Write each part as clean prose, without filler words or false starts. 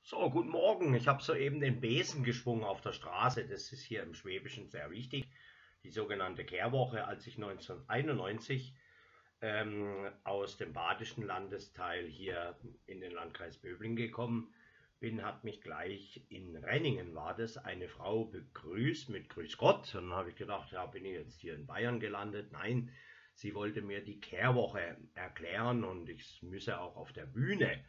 So, guten Morgen. Ich habe soeben den Besen geschwungen auf der Straße. Das ist hier im Schwäbischen sehr wichtig. Die sogenannte Kehrwoche. Als ich 1991 aus dem badischen Landesteil hier in den Landkreis Böblingen gekommen bin, hat mich gleich in Renningen war das eine Frau begrüßt mit Grüß Gott. Und dann habe ich gedacht, ja, bin ich jetzt hier in Bayern gelandet? Nein, sie wollte mir die Kehrwoche erklären und ich müsse auch auf der Bühne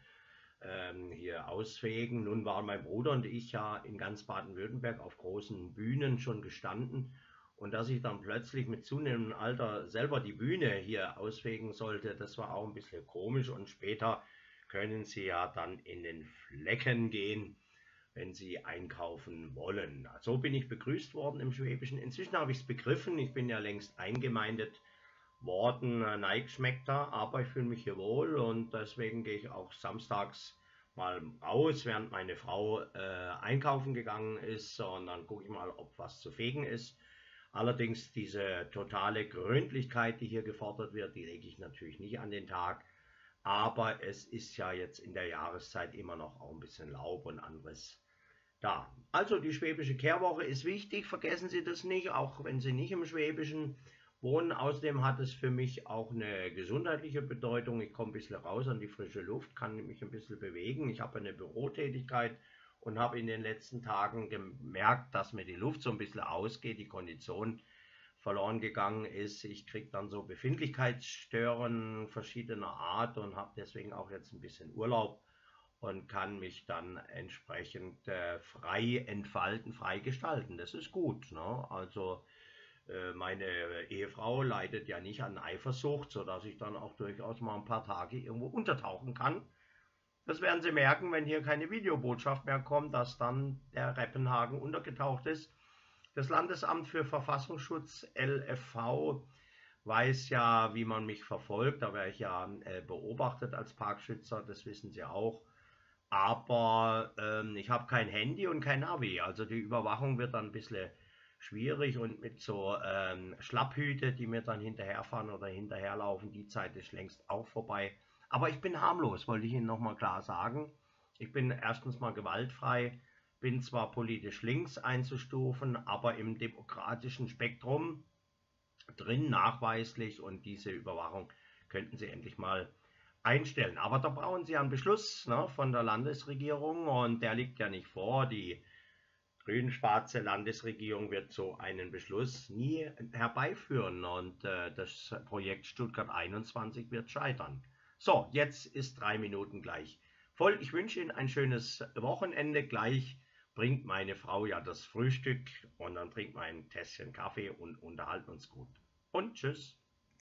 hier ausfegen. Nun waren mein Bruder und ich ja in ganz Baden-Württemberg auf großen Bühnen schon gestanden. Und dass ich dann plötzlich mit zunehmendem Alter selber die Bühne hier ausfegen sollte, das war auch ein bisschen komisch. Und später können Sie ja dann in den Flecken gehen, wenn Sie einkaufen wollen. So bin ich begrüßt worden im Schwäbischen. Inzwischen habe ich es begriffen. Ich bin ja längst eingemeindet worden, Neig schmeckt da, aber ich fühle mich hier wohl und deswegen gehe ich auch samstags mal raus, während meine Frau einkaufen gegangen ist, und dann gucke ich mal, ob was zu fegen ist. Allerdings diese totale Gründlichkeit, die hier gefordert wird, die lege ich natürlich nicht an den Tag, aber es ist ja jetzt in der Jahreszeit immer noch auch ein bisschen Laub und anderes da. Also die Schwäbische Kehrwoche ist wichtig, vergessen Sie das nicht, auch wenn Sie nicht im Schwäbischen wohnen. Außerdem hat es für mich auch eine gesundheitliche Bedeutung. Ich komme ein bisschen raus an die frische Luft, kann mich ein bisschen bewegen. Ich habe eine Bürotätigkeit und habe in den letzten Tagen gemerkt, dass mir die Luft so ein bisschen ausgeht, die Kondition verloren gegangen ist. Ich kriege dann so Befindlichkeitsstörungen verschiedener Art und habe deswegen auch jetzt ein bisschen Urlaub und kann mich dann entsprechend frei entfalten, frei gestalten. Das ist gut, ne? Also meine Ehefrau leidet ja nicht an Eifersucht, sodass ich dann auch durchaus mal ein paar Tage irgendwo untertauchen kann. Das werden Sie merken, wenn hier keine Videobotschaft mehr kommt, dass dann der Reppenhagen untergetaucht ist. Das Landesamt für Verfassungsschutz LFV weiß ja, wie man mich verfolgt. Da wäre ich ja beobachtet als Parkschützer, das wissen Sie auch. Aber ich habe kein Handy und kein Navi. Also die Überwachung wird dann ein bisschen schwierig und mit so Schlapphüte, die mir dann hinterherfahren oder hinterherlaufen, die Zeit ist längst auch vorbei. Aber ich bin harmlos, wollte ich Ihnen nochmal klar sagen. Ich bin erstens mal gewaltfrei, bin zwar politisch links einzustufen, aber im demokratischen Spektrum drin nachweislich, und diese Überwachung könnten Sie endlich mal einstellen. Aber da brauchen Sie einen Beschluss, ne, von der Landesregierung, und der liegt ja nicht vor. Die grün-schwarze Landesregierung wird so einen Beschluss nie herbeiführen, und das Projekt Stuttgart 21 wird scheitern. So, jetzt ist 3 Minuten gleich voll. Ich wünsche Ihnen ein schönes Wochenende. Gleich bringt meine Frau ja das Frühstück und dann trinken wir ein Tässchen Kaffee und unterhalten uns gut. Und tschüss.